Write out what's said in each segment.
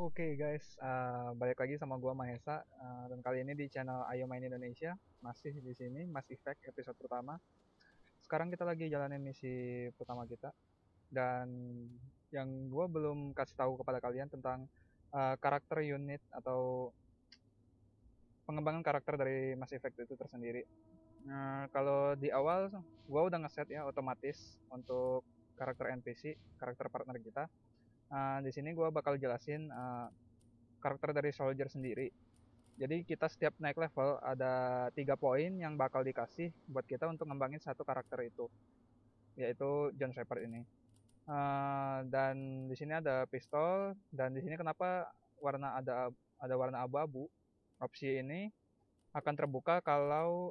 Oke guys, balik lagi sama gua Mahesa, dan kali ini di channel Ayo Main Indonesia, masih di sini Mass Effect episode pertama. Sekarang kita lagi jalanin misi pertama kita, dan yang gua belum kasih tahu kepada kalian tentang karakter unit atau pengembangan karakter dari Mass Effect itu tersendiri. Nah, kalau di awal gua udah ngeset ya otomatis untuk karakter NPC, karakter partner kita. Di sini gua bakal jelasin karakter dari soldier sendiri. Jadi kita setiap naik level ada 3 poin yang bakal dikasih buat kita untuk ngembangin satu karakter itu, yaitu John Shepard ini. Dan di sini ada pistol, dan di sini kenapa ada warna abu-abu? Opsi ini akan terbuka kalau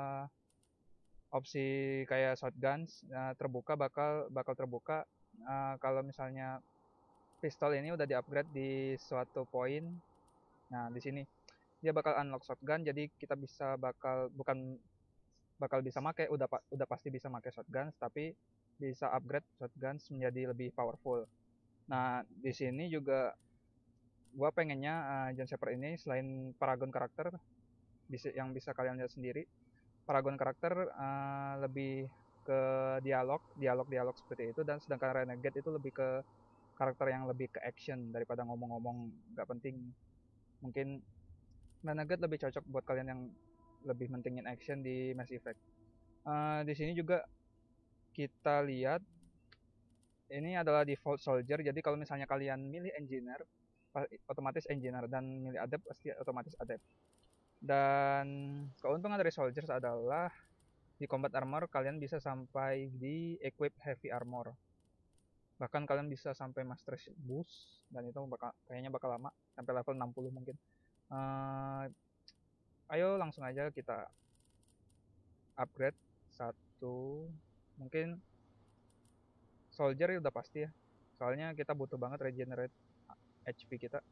opsi kayak shotguns terbuka bakal terbuka kalau misalnya pistol ini udah di-upgrade di suatu poin. Nah, di sini dia bakal unlock shotgun, jadi kita bisa bukan bakal bisa make udah pasti bisa make shotguns, tapi bisa upgrade shotguns menjadi lebih powerful. Nah, di sini juga gua pengennya John Shepard ini selain paragon karakter yang bisa kalian lihat sendiri, paragon karakter lebih ke dialog seperti itu, dan sedangkan Renegade itu lebih ke karakter yang lebih ke action daripada ngomong-ngomong nggak penting. Mungkin Renegade lebih cocok buat kalian yang lebih mentingin action di Mass Effect. Di sini juga kita lihat ini adalah default soldier. Jadi kalau misalnya kalian milih engineer, otomatis engineer, dan milih adept pasti otomatis adept. Dan keuntungan dari soldiers adalah di combat armor kalian bisa sampai di equip heavy armor. Bahkan kalian bisa sampai master boost, dan itu kayaknya bakal lama sampai level 60 mungkin. Uh, Ayo langsung aja kita upgrade satu, mungkin soldier udah pasti ya, soalnya kita butuh banget regenerate HP kita.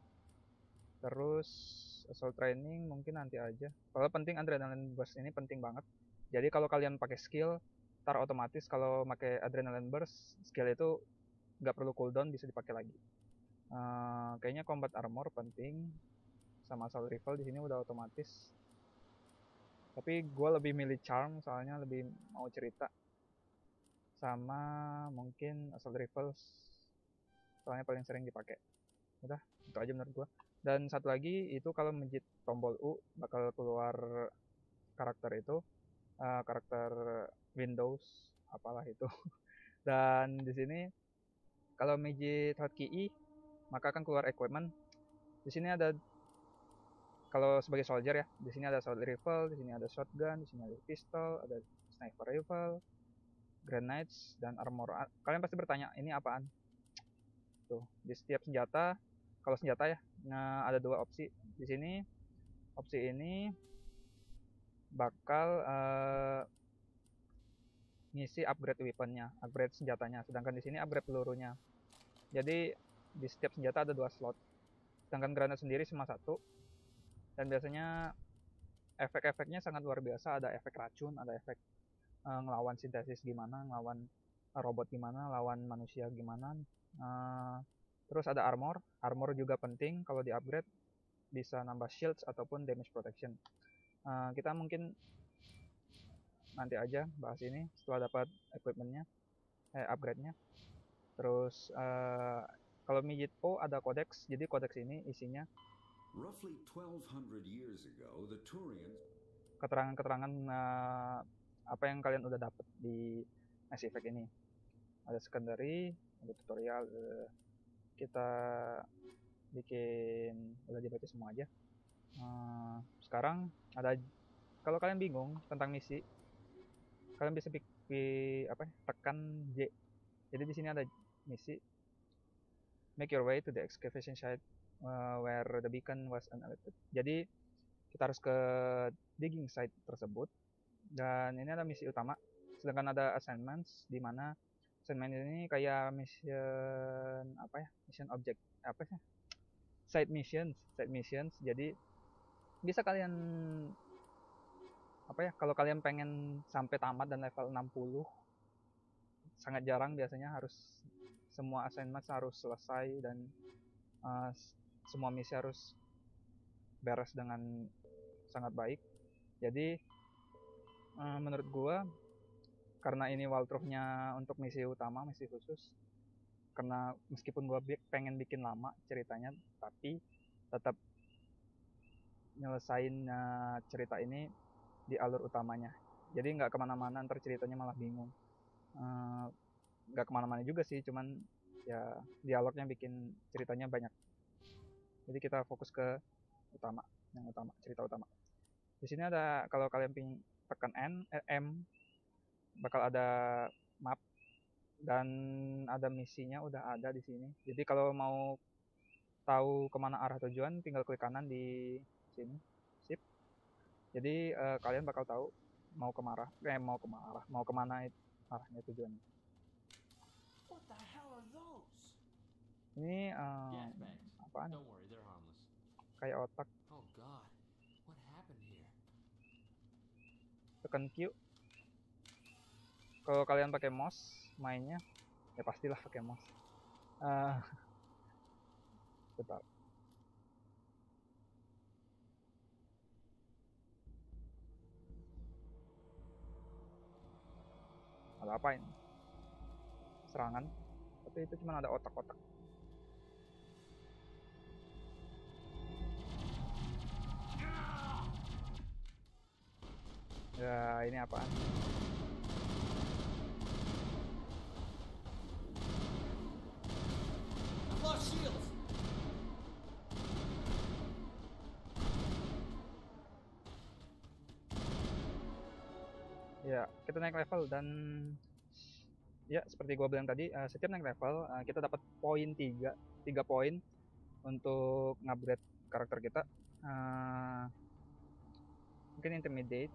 Terus assault training mungkin nanti aja, kalau penting adrenaline burst ini penting banget. Jadi kalau kalian pakai skill tar otomatis kalau pakai adrenaline burst skill itu nggak perlu cooldown, bisa dipakai lagi. Kayaknya combat armor penting, sama assault rifle di sini udah otomatis, tapi gue lebih milih charm soalnya lebih mau cerita, sama mungkin assault rifles soalnya paling sering dipakai. Udah itu aja menurut gua. Dan satu lagi itu kalau menjit tombol U bakal keluar karakter itu, karakter Windows apalah itu. Dan di sini kalau menjit hotkey I maka akan keluar equipment. Di sini ada, kalau sebagai soldier ya, di sini ada assault rifle, di sini ada shotgun, di sini ada pistol, ada sniper rifle, grenades, dan armor. Kalian pasti bertanya ini apaan? Tuh, di setiap senjata, kalau senjata ya, nah ada dua opsi. Di sini opsi ini bakal ngisi upgrade weaponnya, upgrade senjatanya. Sedangkan di sini upgrade pelurunya. Jadi di setiap senjata ada dua slot. Sedangkan granat sendiri cuma satu. Dan biasanya efek-efeknya sangat luar biasa. Ada efek racun, ada efek ngelawan sintesis gimana, ngelawan robot gimana, lawan manusia gimana. Terus ada armor. Armor juga penting kalau di upgrade, bisa nambah shields ataupun damage protection. Kita mungkin nanti aja bahas ini setelah dapat equipmentnya, upgrade-nya. Terus kalau midget O ada codex, jadi codex ini isinya keterangan-keterangan apa yang kalian udah dapat di Mass Effect ini. Ada secondary, ada tutorial, kita bikin udah dibaca semua aja. Sekarang ada, kalau kalian bingung tentang misi, kalian bisa tekan J. Jadi di sini ada misi make your way to the excavation site where the beacon was unalerted. Jadi kita harus ke digging site tersebut, dan ini ada misi utama. Sedangkan ada assignments di mana assignment ini kayak mission apa ya? Mission object apa sih? Side missions. Jadi bisa kalian apa ya? Kalau kalian pengen sampai tamat dan level 60, sangat jarang biasanya harus semua assignment harus selesai dan semua misi harus beres dengan sangat baik. Jadi menurut gua karena ini walkthrough-nya untuk misi utama, misi khusus, karena meskipun gua pengen bikin lama ceritanya, tapi tetap nyelesain cerita ini di alur utamanya. Jadi nggak kemana-mana, ntar ceritanya malah bingung. Nggak kemana-mana juga sih, cuman ya dialognya bikin ceritanya banyak. Jadi kita fokus ke utama, yang utama, cerita utama. Di sini ada, kalau kalian tekan M, bakal ada map dan ada misinya udah ada di sini. Jadi kalau mau tahu kemana arah tujuan, tinggal klik kanan di sini, sip. Jadi kalian bakal tahu mau kemana arahnya tujuannya. Ini apaan? Kayak otak. Tekan Q. Kalau kalian pakai mouse mainnya, ya pastilah pakai mouse. Bentar. Ada apa ini? Serangan. Tapi itu cuma ada otak-otak. Ya, ini apaan? Ya, kita naik level dan ya seperti gua bilang tadi, setiap naik level kita dapat poin 3 poin untuk ngupgrade karakter kita. Mungkin intermediate.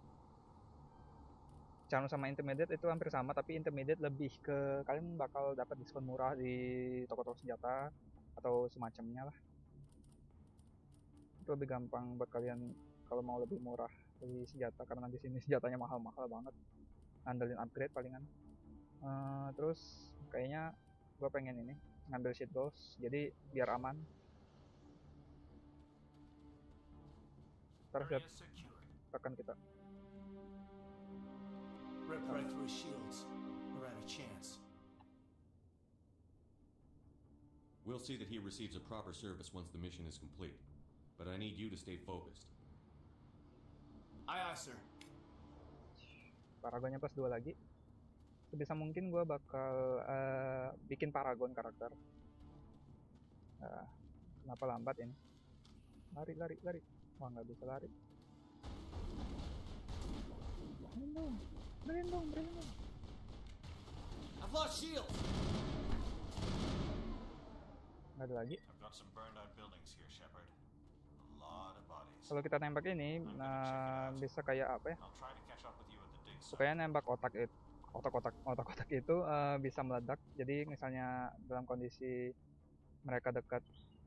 Channel sama intermediate itu hampir sama, tapi intermediate lebih ke kalian bakal dapat diskon murah di toko-toko senjata atau semacamnya lah. Itu lebih gampang buat kalian kalau mau lebih murah beli senjata, karena di sini senjatanya mahal-mahal banget. Ngandelin upgrade palingan. Terus kayaknya gue pengen ini ngambil sheet balls, jadi biar aman. Terus tekan kita. Rip right through his shields. We're out of chance. We'll see that he receives a proper service once the mission is complete. But I need you to stay focused. Aye, aye, sir. Paragonnya plus 2 lagi. Sebisa mungkin gue bakal bikin paragon karakter. Kenapa lambat ini? Lari. Wah, nggak bisa lari. Berlindung. I've lost shield. Nggak ada lagi. I've got some burned out buildings here, Shepard. A lot of bodies. Kalau kita nembak ini, bisa kayak apa ya? I'll try to catch up with you at the dig site. Pokoknya nembak otak-otak itu bisa meledak. Jadi misalnya dalam kondisi mereka dekat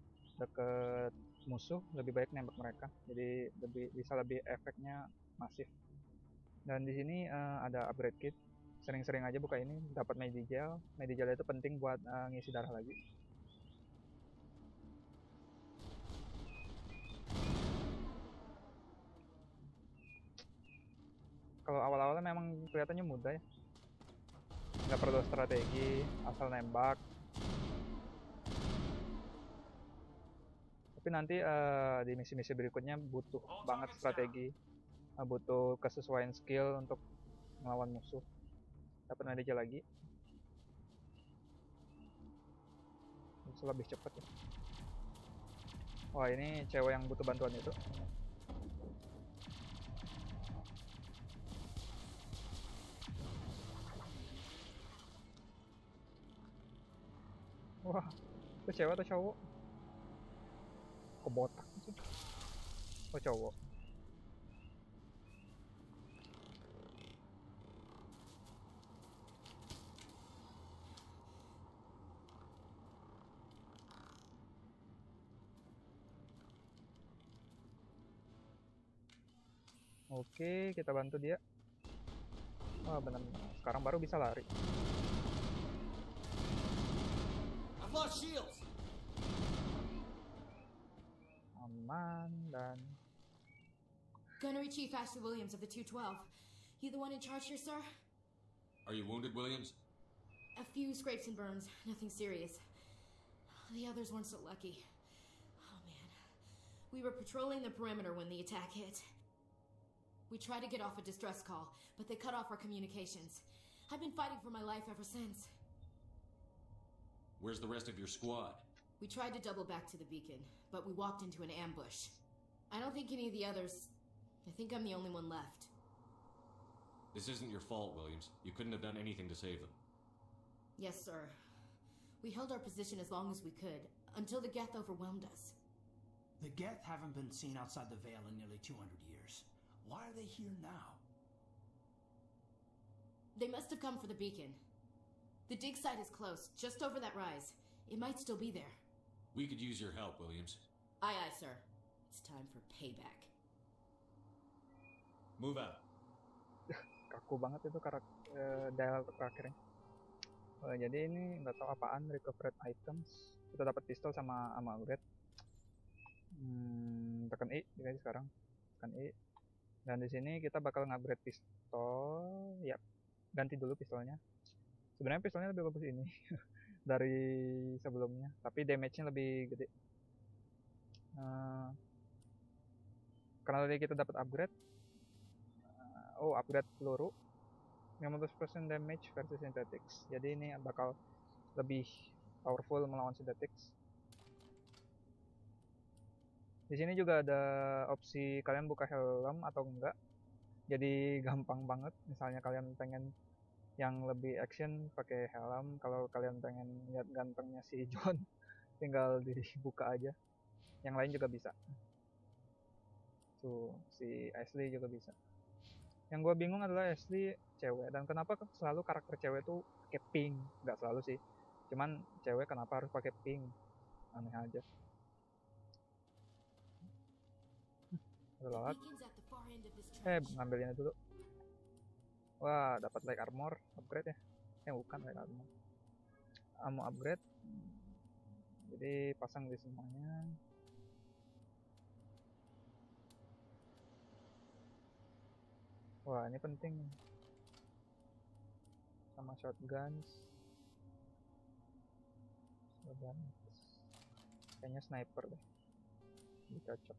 musuh, lebih baik nembak mereka. Jadi bisa lebih efeknya masif. Dan di sini ada upgrade kit. Sering-sering aja buka ini, dapat Medigel. Medigel itu penting buat ngisi darah lagi. Kalau awal-awalnya memang kelihatannya mudah ya. Nggak perlu strategi, asal nembak. Tapi nanti di misi-misi berikutnya butuh banget strategi, butuh kesesuaian skill untuk melawan musuh. Dapat Medigel lagi, bisa lebih cepat ya. Wah, ini cewek yang butuh bantuan itu. Wah, itu cewek atau cowok? Kok botak sih? Oh, cowok. Oke, kita bantu dia. Wah, benar. Sekarang baru bisa lari. I've lost shields. aman dan Gunnery Chief Ashley Williams of the 212. You the one in charge here, sir? Are you wounded, Williams? A few scrapes and burns, nothing serious. The others weren't so lucky. Oh man. We were patrolling the perimeter when the attack hit. We tried to get off a distress call, but they cut off our communications. I've been fighting for my life ever since. Where's the rest of your squad? We tried to double back to the beacon, but we walked into an ambush. I don't think any of the others... I think I'm the only one left. This isn't your fault, Williams. You couldn't have done anything to save them. Yes, sir. We held our position as long as we could, until the Geth overwhelmed us. The Geth haven't been seen outside the Veil in nearly 200 years. Why are they here now? They must have come for the beacon. The dig site is close, just over that rise. It might still be there. We could use your help, Williams. Aye, aye, sir. It's time for payback. Move out. kaku banget itu dialog terakhirnya. Jadi ini nggak tahu apaan, recovered items. Kita dapat pistol sama upgrade. Tekan I guys sekarang. Tekan I. Dan di sini kita bakal ngupgrade pistol. Ya, ganti dulu pistolnya. Sebenarnya pistolnya lebih bagus ini dari sebelumnya, tapi damage-nya lebih gede. Karena tadi kita dapat upgrade. Upgrade peluru 15% damage versus synthetics. Jadi ini bakal lebih powerful melawan synthetics. Di sini juga ada opsi kalian buka helm atau enggak. Jadi gampang banget. Misalnya kalian pengen yang lebih action pakai helm, kalau kalian pengen lihat gantengnya si John tinggal dibuka aja. Yang lain juga bisa. Tuh, si Ashley juga bisa. Yang gue bingung adalah Ashley cewek, dan kenapa selalu karakter cewek tuh pakai pink? Nggak selalu sih, cuman cewek kenapa harus pakai pink? Aneh aja. Udah ngambilnya dulu. Wah, dapat light armor upgrade ya? Bukan light armor. Ammo upgrade. Jadi pasang di semuanya. Wah, ini penting. Sama shotguns. Kayaknya sniper deh. Ini cocok.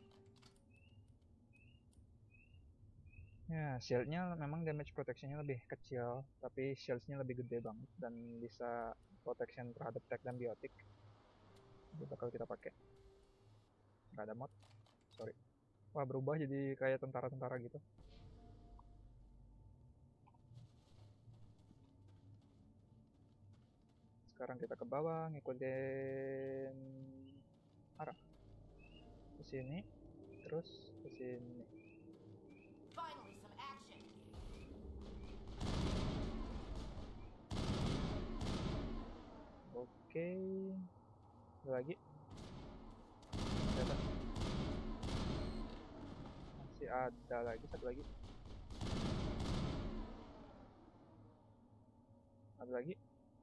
Ya, shieldnya memang damage protectionnya lebih kecil, tapi shieldsnya lebih gede banget dan bisa protection terhadap tech dan biotik. Ini bakal kita pakai. Nggak ada mod, sorry. Wah, berubah jadi kayak tentara-tentara gitu. Sekarang kita ke bawah, ngikutin arah ke sini, terus ke sini. Finally, some action. Oke, ada lagi. Masih ada lagi, satu lagi. Ada lagi.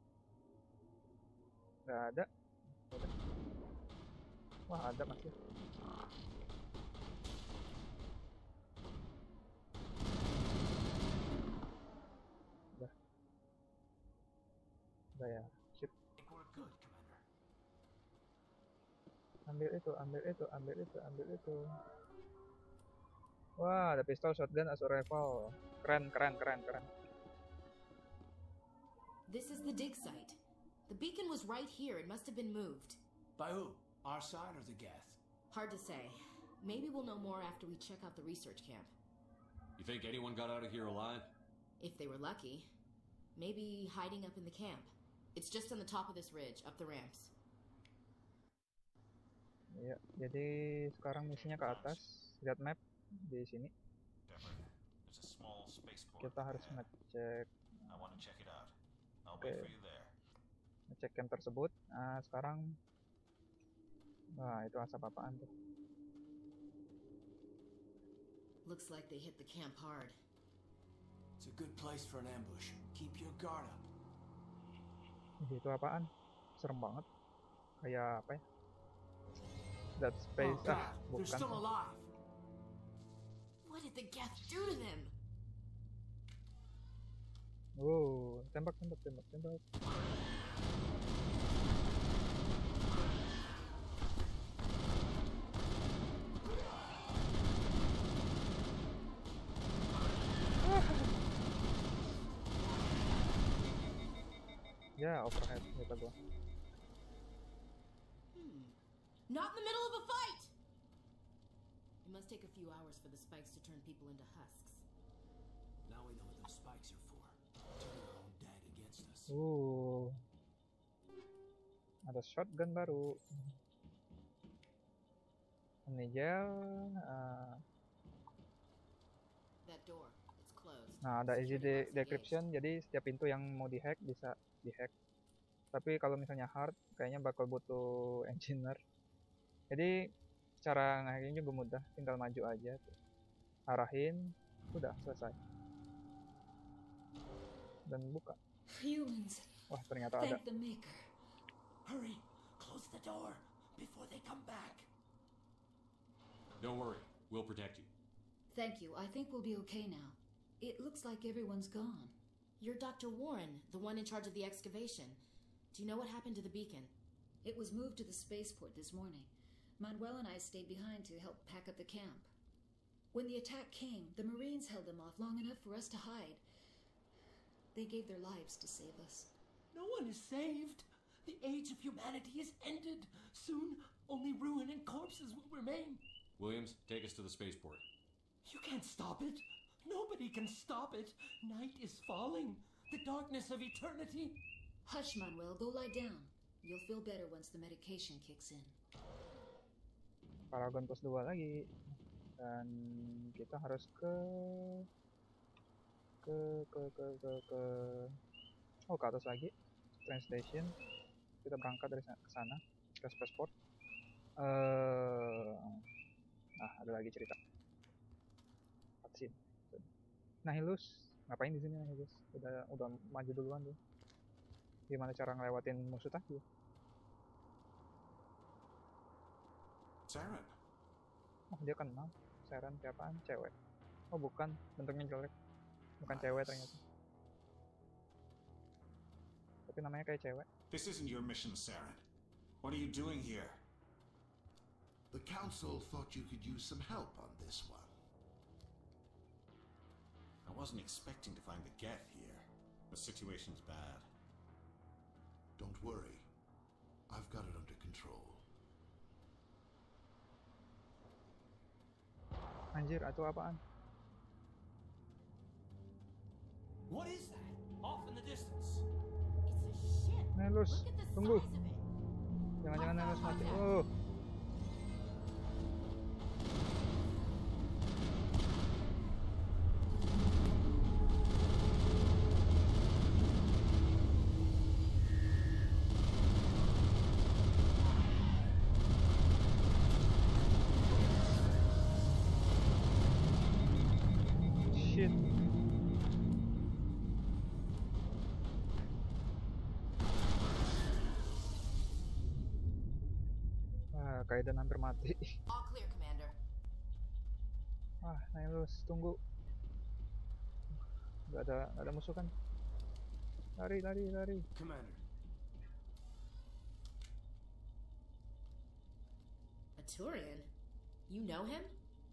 Nggak ada. Udah. Wah, ada masih. Udah ya. Sip. Ambil itu, ambil itu, ambil itu, ambil itu. Wah, ada pistol, shotgun, assault rifle. Keren, keren, keren, keren. This is the dig site. The beacon was right here. It must have been moved. By who? Our side or the Geth? Hard to say. Maybe we'll know more after we check out the research camp. You think anyone got out of here alive? If they were lucky. Maybe hiding up in the camp. It's just on the top of this ridge, up the ramps. Ya, jadi sekarang misinya ke atas. Lihat map di sini. Deborah, there's a small spaceport Kita harus ahead. ngecek, I want to check it out. I'll wait Okay. for you there. ngecek camp tersebut. Nah, sekarang, wah itu asap apaan tuh? Looks like they hit the camp hard. It's a good place for an ambush. Keep your guard up. Itu apaan? Serem banget. Kayak apa ya? That space. Oh God, they're Bukan. still alive. What did the Geth do to them? Tembak, tembak, tembak, tembak. Ya, overhead kata gua. Not in the middle of a fight! It must take a few hours for the spikes to turn people into husks. Now we know what those spikes are for. Turn our own dead against us. Ada shotgun baru. Ini gel. That door, it's closed. Nah, ada easy Security box decryption, jadi setiap pintu yang mau dihack bisa dihack. Tapi kalau misalnya hard, kayaknya bakal butuh engineer. Jadi cara ngehacknya juga mudah, tinggal maju aja, tuh. Arahin, udah selesai. Dan buka. Humans, Wah, ternyata ada. thank the Maker. Hurry, close the door before they come back. Don't worry, we'll protect you. Thank you. I think we'll be okay now. It looks like everyone's gone. You're Dr. Warren, the one in charge of the excavation. Do you know what happened to the beacon? It was moved to the spaceport this morning. Manuel and I stayed behind to help pack up the camp. When the attack came, the Marines held them off long enough for us to hide. They gave their lives to save us. No one is saved. The age of humanity is ended. Soon, only ruin and corpses will remain. Williams, take us to the spaceport. You can't stop it. Nobody can stop it. Night is falling. The darkness of eternity. Hush, Manuel. Go lie down. You'll feel better once the medication kicks in. Paragon pos 2 lagi. Dan kita harus ke atas lagi. Train station. Kita berangkat dari ke sana, ke spaceport. Nah, ada lagi cerita. Cutscene. Nihilus, ngapain di sini Nihilus? Udah maju duluan tuh. Gimana cara ngelewatin musuh tadi? Saren, Oh, dia kenal. Saren siapaan? Cewek. Oh, bukan. Bentuknya jelek. Bukan cewek ternyata. Tapi namanya kayak cewek. this isn't your mission, Saren. What are you doing here? The Council thought you could use some help on this one. I wasn't expecting to find the Geth here. The situation's bad. Don't worry. I've got it under control. Anjir, itu apaan? What is that? Off in the distance. It's a ship. Nihilus, Look at the tunggu. size of it. Jangan-jangan Nihilus mati. Contact. Oh. Shit. Kaidan hampir mati. All clear, Commander. Nihilus, tunggu. Gak ada musuh kan? Lari. Commander, A Turian? You know him?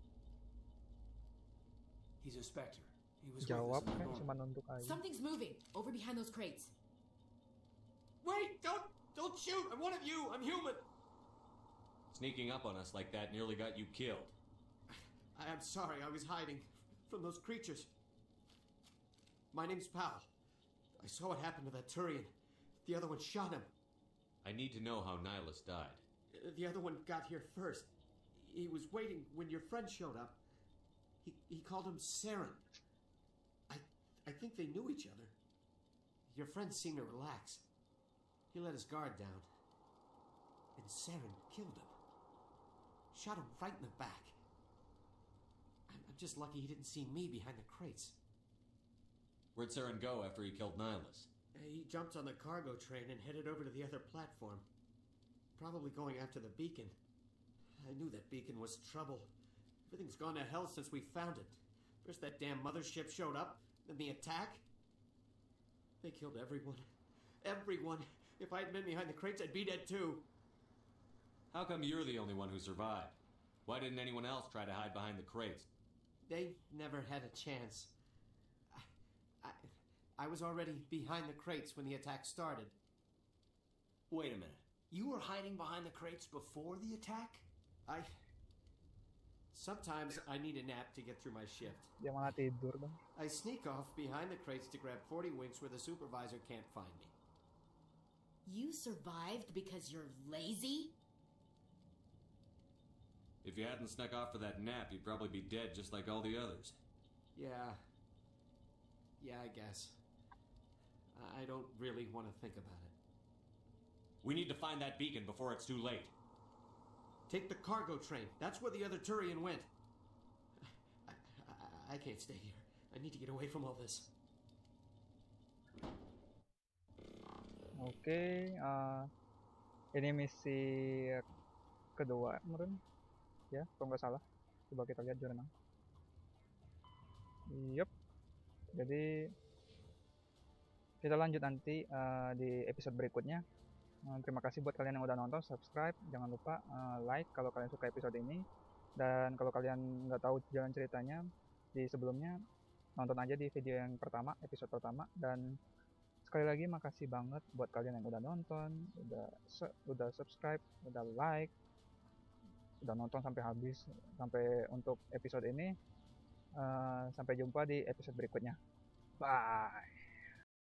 he's a Spectre. He was Jawab with us kan in the cuma nunduk aja. Something's moving over behind those crates. Wait! Don't shoot! I'm one of you! I'm human! Sneaking up on us like that nearly got you killed. I'm sorry, I was hiding from those creatures. My name's Powell. I saw what happened to that Turian. The other one shot him. I need to know how Nihilus died. The other one got here first. He was waiting when your friend showed up. He called him Saren. I think they knew each other. Your friend seemed to relax. He let his guard down. And Saren killed him. Shot him right in the back. I'm just lucky he didn't see me behind the crates. Where'd Saren go after he killed Nihilus? He jumped on the cargo train and headed over to the other platform. Probably going after the beacon. I knew that beacon was trouble. Everything's gone to hell since we found it. First that damn mothership showed up, then the attack. They killed everyone. Everyone. If I had been behind the crates, I'd be dead too. How come you're the only one who survived? Why didn't anyone else try to hide behind the crates? They never had a chance. I was already behind the crates when the attack started. Wait a minute. You were hiding behind the crates before the attack? Sometimes I need a nap to get through my shift. Dia malah tidur dong. I sneak off behind the crates to grab 40 winks where the supervisor can't find me. You survived because you're lazy? If you hadn't snuck off for that nap, you'd probably be dead just like all the others. Yeah, I guess. I don't really want to think about it. We need to find that beacon before it's too late. Take the cargo train. That's where the other Turian went. I can't stay here. I need to get away from all this. Oke, ini misi kedua, meren. Ya, kalau nggak salah. Coba kita lihat jurnal. Yup. Jadi kita lanjut nanti di episode berikutnya. Terima kasih buat kalian yang udah nonton, subscribe, jangan lupa like kalau kalian suka episode ini. Dan kalau kalian nggak tahu jalan ceritanya di sebelumnya, nonton aja di video yang pertama, episode pertama. Dan sekali lagi makasih banget buat kalian yang udah nonton, udah subscribe, udah like, udah nonton sampai habis, sampai untuk episode ini. Sampai jumpa di episode berikutnya. Bye.